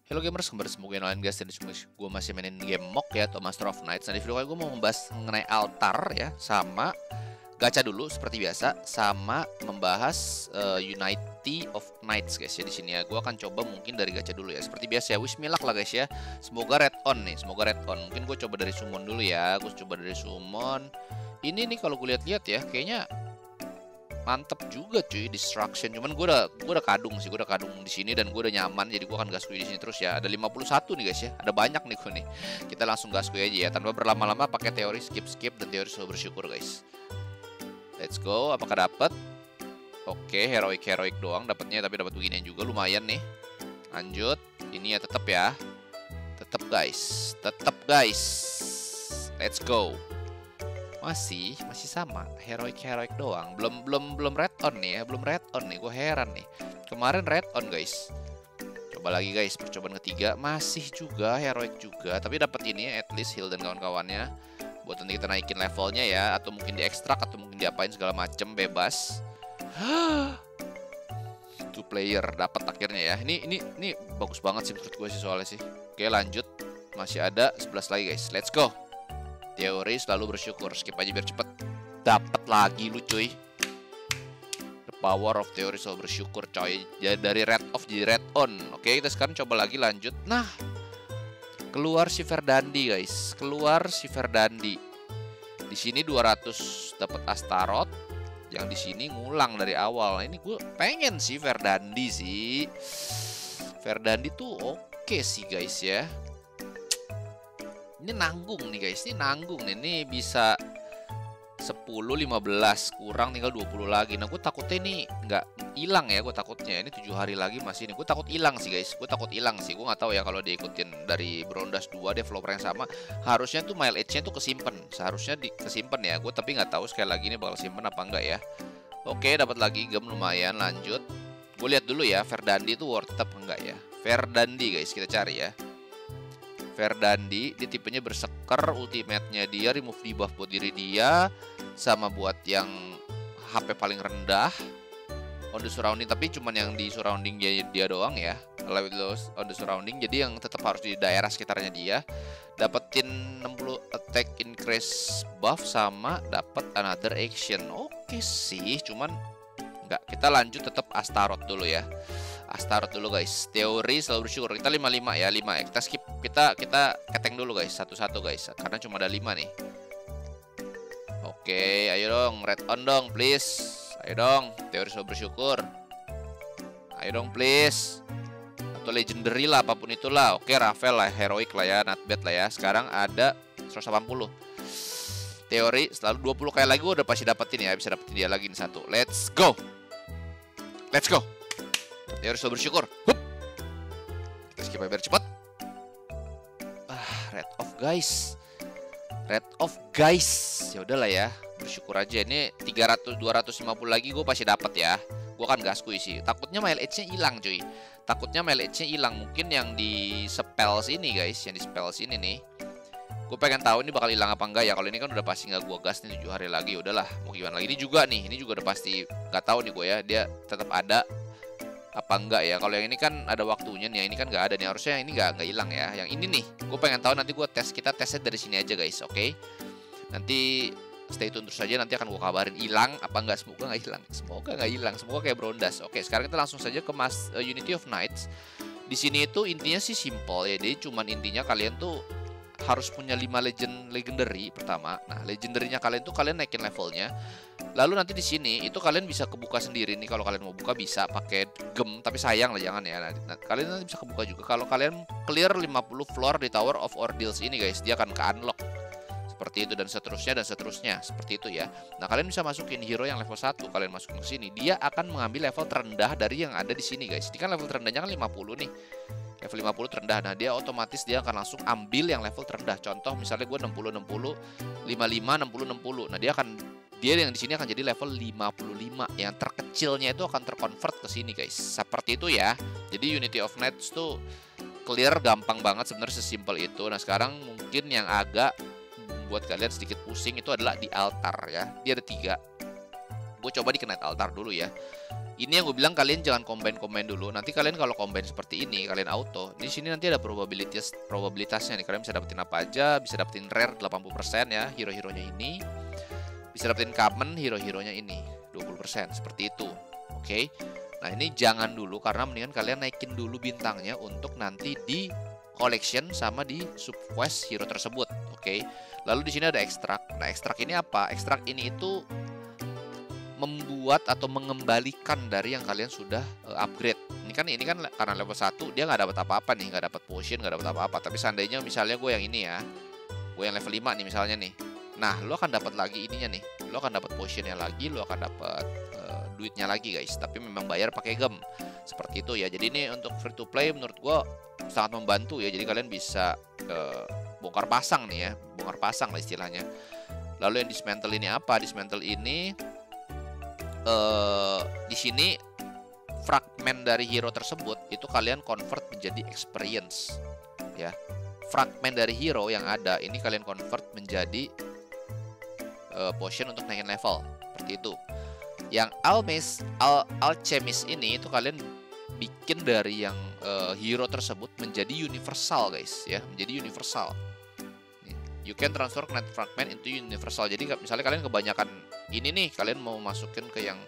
Hello gamers, kembali semoga kalian guys. Dan gue masih mainin game MOC ya, atau Master of Knights. Nah di video kali gue mau membahas mengenai altar ya, sama gacha dulu seperti biasa, sama membahas Unity of Knights guys ya. Di sini ya gue akan coba mungkin dari gacha dulu ya, seperti biasa ya. Wish me luck lah guys ya. Semoga red on nih, semoga red on. Mungkin gue coba dari summon dulu ya. Gue coba dari summon. Ini nih kalau gue lihat-lihat ya, kayaknya mantep juga cuy, Destruction. Cuman gue udah kadung sih, gue udah kadung di sini dan gue udah nyaman, jadi gue akan gaskui di sini terus ya. Ada 51 nih guys ya, ada banyak nih gue nih. Kita langsung gaskui aja ya, tanpa berlama-lama, pakai teori skip dan teori selalu bersyukur guys. Let's go, apakah dapat? Oke, heroic doang dapatnya, tapi dapat beginian juga lumayan nih. Lanjut, ini ya tetap ya, tetap guys. Let's go. Masih sama heroic doang, belum red on nih ya, belum red on nih, gue heran nih. Kemarin red on guys. Coba lagi guys, percobaan ketiga masih juga heroic juga, tapi dapat ini ya, at least heal dan kawan-kawannya. Buat nanti kita naikin levelnya ya, atau mungkin diekstrak atau mungkin diapain segala macem, bebas. Two player dapat akhirnya ya. Ini bagus banget sih menurut gue sih soalnya sih. Oke lanjut, masih ada 11 lagi guys, let's go. Teori selalu bersyukur, skip aja biar cepet. Dapat lagi lu cuy. The power of teori selalu bersyukur coy. Jadi dari red off jadi red on. Oke, kita sekarang coba lagi lanjut. Nah, keluar si Verdandi guys. Keluar si Verdandi. Di sini 200 dapat Astaroth. Yang di sini ngulang dari awal. Ini gue pengen sih Verdandi sih. Verdandi tuh oke sih guys ya. Ini nanggung nih guys, ini nanggung nih. Ini bisa 10, 15, kurang tinggal 20 lagi. Nah gue takutnya ini nggak hilang ya, gue takutnya. Ini 7 hari lagi masih ini. Gue takut hilang sih guys, gue takut hilang sih. Gue nggak tahu ya kalau diikutin dari Brondas 2 developer yang sama. Harusnya tuh mileage-nya tuh kesimpan. Seharusnya kesimpan ya. Gue tapi nggak tahu sekali lagi ini bakal simpen apa enggak ya. Oke, dapat lagi gem lumayan, lanjut. Gue lihat dulu ya, Verdandi tuh worth it apa enggak ya. Verdandi guys, kita cari ya. Verdandi, dia tipenya berseker, ultimate-nya dia remove debuff buat diri dia, sama buat yang HP paling rendah on the surrounding, tapi cuman yang di surrounding dia doang ya, level on the surrounding, jadi yang tetap harus di daerah sekitarnya dia. Dapetin 60 attack increase buff sama dapat another action. Oke sih, cuman enggak, kita lanjut tetap Astaroth dulu ya. Astaroth dulu guys. Teori selalu bersyukur. Kita 55 ya, 5 ya. Kita skip, kita keteng dulu guys, satu-satu guys, karena cuma ada 5 nih. Oke, ayo dong, red on dong please. Ayo dong, teori selalu bersyukur. Ayo dong please. Atau legendary lah, apapun itulah. Oke, Rafael lah, heroic lah ya, not bad lah ya. Sekarang ada 180. Teori selalu 20 kali lagi, udah pasti dapetin ya. Bisa dapetin dia lagi nih satu. Let's go. Let's go. Teori selalu bersyukur. Hup. Kita skip biar cepat. Red off guys. Red off guys. Ya udahlah ya, bersyukur aja. Ini 300 250 lagi gue pasti dapat ya. Gue kan gaskui sih. Takutnya mileage-nya hilang cuy. Takutnya mileage-nya hilang. Mungkin yang di spells ini guys, yang di spells ini nih. Gue pengen tahu ini bakal hilang apa enggak ya. Kalau ini kan udah pasti nggak gue gas nih 7 hari lagi. Udahlah, mau gimana lagi. Ini juga nih, ini juga udah pasti nggak tahu nih gue ya. Dia tetap ada apa enggak ya. Kalau yang ini kan ada waktunya nih, yang ini kan nggak ada nih. Harusnya yang ini nggak hilang ya. Yang ini nih, gue pengen tahu, nanti gue kita tesnya dari sini aja guys, oke? Nanti stay tune terus aja, nanti akan gue kabarin hilang apa enggak. Semoga nggak hilang, semoga nggak hilang, semoga kayak Brondas. Oke, sekarang kita langsung saja ke Unity of Knights. Di sini itu intinya sih simple ya. Jadi cuman intinya kalian tuh harus punya 5 legendary pertama. Nah, legendary-nya kalian tuh kalian naikin levelnya. Lalu nanti di sini itu kalian bisa kebuka sendiri nih, kalau kalian mau buka bisa pakai gem, tapi sayang lah jangan ya. Nah, kalian nanti bisa kebuka juga kalau kalian clear 50 floor di Tower of Ordeals ini guys, dia akan ke unlock. Seperti itu dan seterusnya seperti itu ya. Nah, kalian bisa masukin hero yang level 1, kalian masukin ke sini, dia akan mengambil level terendah dari yang ada di sini guys. Ini kan level terendahnya kan 50 nih. Level 50 terendah. Nah, dia otomatis dia akan langsung ambil yang level terendah. Contoh misalnya gue 60 60 55 60 60. Nah, dia yang di sini akan jadi level 55. Yang terkecilnya itu akan terkonvert ke sini guys. Seperti itu ya. Jadi Unity of Knights tuh clear gampang banget sebenarnya, sesimpel itu. Nah, sekarang mungkin yang agak buat kalian sedikit pusing itu adalah di altar ya. Dia ada 3. Gue coba di Knight Altar dulu ya. Ini yang gue bilang kalian jangan combine dulu. Nanti kalian kalau combine seperti ini, kalian auto. Di sini nanti ada probabilitasnya nih. Kalian bisa dapetin apa aja, bisa dapetin rare 80% ya, hero-heronya ini. Bisa dapetin common hero-heronya ini 20%, seperti itu. Oke. Nah, ini jangan dulu karena mendingan kalian naikin dulu bintangnya untuk nanti di collection sama di subquest hero tersebut. Oke. Lalu di sini ada ekstrak. Nah, ekstrak ini apa? Ekstrak ini itu membuat atau mengembalikan dari yang kalian sudah upgrade. Ini kan karena level 1 dia nggak dapat apa-apa nih, nggak dapat potion, nggak dapat apa-apa. Tapi seandainya misalnya gue yang ini ya, gue yang level 5 nih misalnya nih. Nah, lo akan dapat lagi ininya nih. Lo akan dapat potionnya lagi, lo akan dapat duitnya lagi guys. Tapi memang bayar pakai gem. Seperti itu ya. Jadi ini untuk free to play menurut gue sangat membantu ya. Jadi kalian bisa bongkar pasang nih ya, bongkar pasang lah istilahnya. Lalu yang dismantle ini apa? Dismantle ini di sini fragmen dari hero tersebut itu kalian convert menjadi experience ya. Fragmen dari hero yang ada ini kalian convert menjadi potion untuk naikin level, seperti itu. Yang alchemist ini itu kalian bikin dari yang hero tersebut menjadi universal guys ya, menjadi universal. You can transfer Knight fragment into universal. Jadi misalnya kalian kebanyakan ini nih, kalian mau masukin ke yang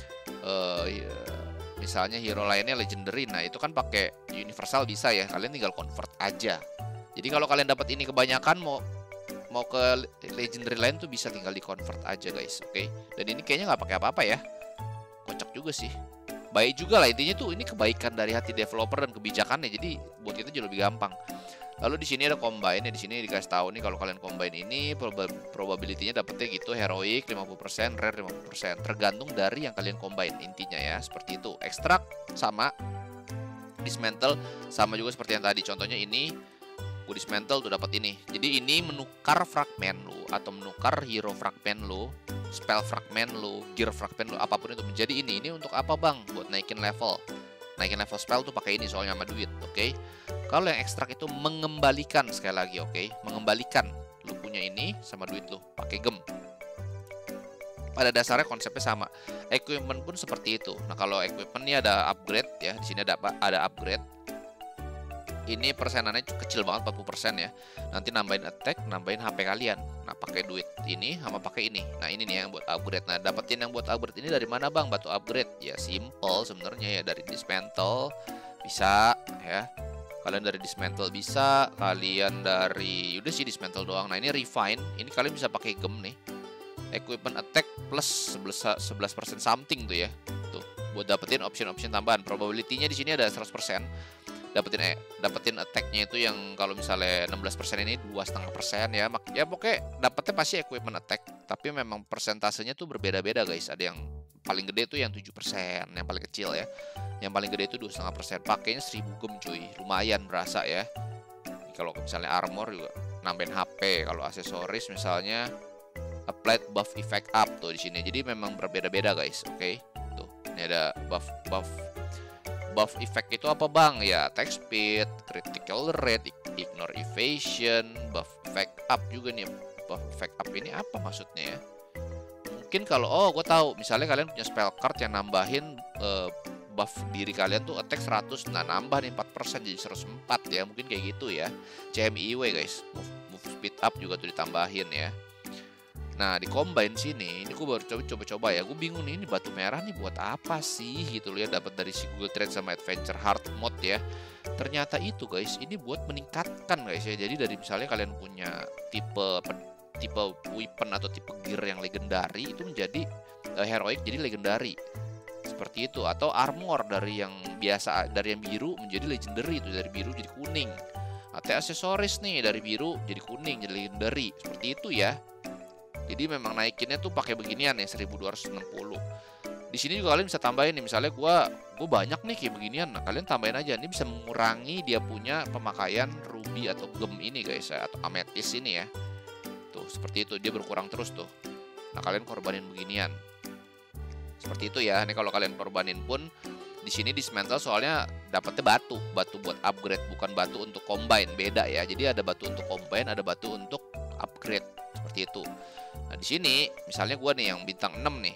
misalnya hero lainnya legendary. Nah, itu kan pakai universal bisa ya. Kalian tinggal convert aja. Jadi kalau kalian dapat ini kebanyakan mau ke legendary lain tuh bisa tinggal di convert aja guys. Oke. Dan ini kayaknya nggak pakai apa-apa ya. Kocak juga sih. Baik juga lah, intinya tuh ini kebaikan dari hati developer dan kebijakannya. Jadi buat kita jadi lebih gampang. Lalu di sini ada combine ya, di sini dikasih tahu nih kalau kalian combine ini probability-nya dapetnya gitu heroic 50%, rare 50%, tergantung dari yang kalian combine intinya ya, seperti itu. Ekstrak sama dismantle sama juga seperti yang tadi. Contohnya ini gue dismantle tuh dapat ini. Jadi ini menukar fragmen lu atau menukar hero fragmen lu, spell fragmen lu, gear fragmen lu, apapun itu menjadi ini. Ini untuk apa, Bang? Buat naikin level. Naikin level spell tuh pakai ini soalnya sama duit, oke? Kalau yang ekstrak itu mengembalikan sekali lagi, oke? Mengembalikan lu punya ini sama duit lu pakai gem. Pada dasarnya konsepnya sama. Equipment pun seperti itu. Nah, kalau equipment ini ada upgrade ya, di sini ada upgrade. Ini persenannya kecil banget 40% ya. Nanti nambahin attack, nambahin HP kalian. Nah, pakai duit ini sama pakai ini. Nah, ini nih yang buat upgrade. Nah, dapetin yang buat upgrade ini dari mana, Bang? Batu upgrade. Ya simple sebenarnya ya, dari dismantle bisa ya. Kalian dari dismantle bisa, kalian dari udah sih dismantle doang. Nah, ini refine, ini kalian bisa pakai gem nih. Equipment attack plus 11% something tuh ya. Tuh, buat dapetin option-option tambahan. Probability-nya di sini ada 100%. Dapetin attack-nya itu yang kalau misalnya 16% ini 2,5% ya. Ya pokoknya dapetnya pasti equipment attack, tapi memang persentasenya tuh berbeda-beda guys. Ada yang paling gede tuh yang 7%, yang paling kecil ya. Yang paling gede itu 2,5%. Pakainya 1000 gem cuy. Lumayan berasa ya. Kalau misalnya armor juga nambahin HP, kalau aksesoris misalnya applied buff effect up tuh di sini. Jadi memang berbeda-beda guys, oke? Tuh, ini ada buff effect itu apa, Bang? Ya, attack speed, critical rate, ignore evasion, buff effect up juga nih. Buff effect up ini apa maksudnya ya? Mungkin kalau gue tahu, misalnya kalian punya spell card yang nambahin buff diri kalian tuh attack 100, nah nambah nih 4% jadi 104 ya, mungkin kayak gitu ya. CMIW guys, move speed up juga tuh ditambahin ya. Nah, di combine sini, ini gue baru coba-coba ya. Gue bingung nih, ini batu merah nih buat apa sih gitu loh ya, dapat dari si Google Trade sama Adventure Hard Mode ya. Ternyata itu guys, ini buat meningkatkan guys ya. Jadi dari misalnya kalian punya tipe weapon atau tipe gear yang legendary itu menjadi heroic jadi legendary. Seperti itu, atau armor dari yang biasa, dari yang biru menjadi legendary, itu dari biru jadi kuning. Atau aksesoris nih dari biru jadi kuning jadi legendary. Seperti itu ya. Jadi memang naikinnya tuh pakai beginian ya, 1260. Di sini juga kalian bisa tambahin nih, misalnya gua banyak nih kayak beginian. Nah, kalian tambahin aja. Ini bisa mengurangi dia punya pemakaian ruby atau gem ini guys ya, atau amethyst ini ya. Tuh, seperti itu, dia berkurang terus tuh. Nah, kalian korbanin beginian. Seperti itu ya. Ini kalau kalian korbanin pun di sini dismantle soalnya dapatnya batu buat upgrade, bukan batu untuk combine, beda ya. Jadi ada batu untuk combine, ada batu untuk upgrade, seperti itu. Nah, di sini misalnya gua nih yang bintang 6 nih.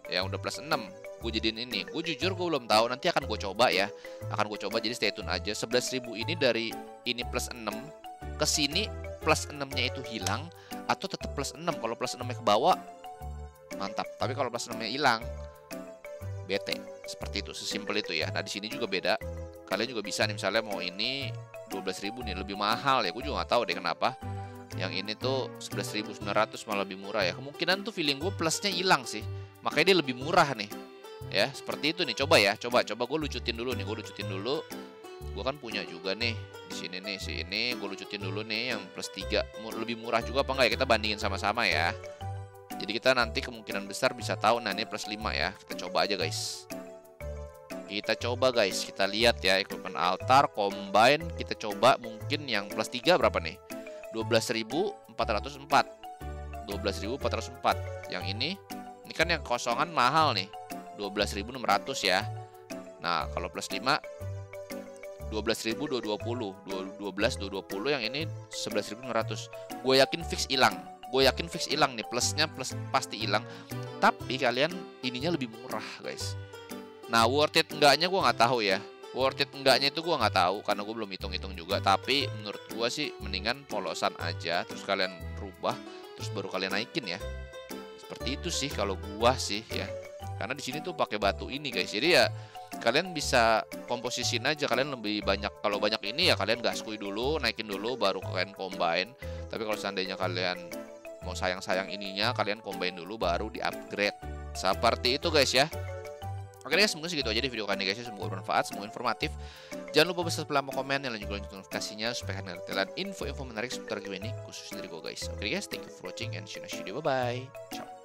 yang udah plus 6 gue jadiin ini. Gue jujur gue belum tahu, nanti akan gue coba ya. Akan gue coba, jadi stay tune aja. 11.000 ini dari ini plus 6 ke sini plus 6-nya itu hilang atau tetap plus 6. Kalau plus 6-nya ke bawah mantap. Tapi kalau plus 6-nya hilang bete. Seperti itu, sesimpel itu ya. Nah, di sini juga beda. Kalian juga bisa nih misalnya mau ini 12.000 nih, lebih mahal ya. Gue juga nggak tahu deh kenapa. Yang ini tuh 11.900 malah lebih murah ya. Kemungkinan tuh feeling gue plusnya hilang sih. Makanya dia lebih murah nih. Ya, seperti itu nih. Coba ya, coba gue lucutin dulu nih. Gue lucutin dulu. Gue kan punya juga nih di sini nih, sini gue lucutin dulu nih yang plus 3. Lebih murah juga apa enggak ya? Kita bandingin sama-sama ya. Jadi kita nanti kemungkinan besar bisa tahu. Nah, ini plus 5 ya. Kita coba aja guys. Kita coba guys, kita lihat ya equipment altar, combine, kita coba mungkin yang plus 3 berapa nih? 12.404. 12.404. Yang ini kan yang kosongan mahal nih. 12.600 ya. Nah, kalau plus 5 12.220. 12.220, yang ini 11.600. Gue yakin fix hilang. Nih, plusnya plus pasti hilang. Tapi kalian ininya lebih murah, guys. Nah, worth it enggaknya gue nggak tahu ya. Worth it enggaknya itu gue nggak tahu karena gue belum hitung-hitung juga. Tapi menurut gue sih mendingan polosan aja, terus kalian rubah, terus baru kalian naikin ya. Seperti itu sih kalau gue sih ya. Karena di sini tuh pakai batu ini guys. Jadi ya kalian bisa komposisin aja. Kalian lebih banyak, kalau banyak ini ya kalian gaskui dulu, naikin dulu, baru kalian combine. Tapi kalau seandainya kalian mau sayang-sayang ininya, kalian combine dulu baru di upgrade. Seperti itu guys ya. Oke guys, mungkin segitu aja di video kali ini guys. Semoga bermanfaat, semoga informatif. Jangan lupa subscribe, komen, dan juga lanjut notifikasinya supaya kalian ketahuan info-info menarik seputar game ini khusus dari gue guys. Oke guys, thank you for watching and see you next video. Bye bye. Ciao.